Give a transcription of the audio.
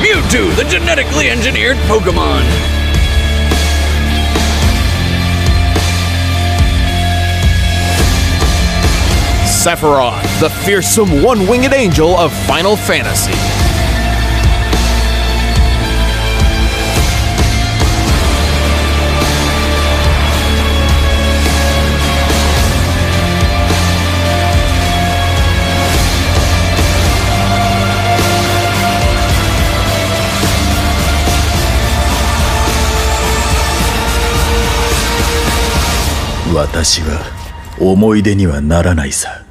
Mewtwo, the genetically engineered Pokémon. Sephiroth, the fearsome one-winged angel of Final Fantasy. 私は思い出にはならないさ。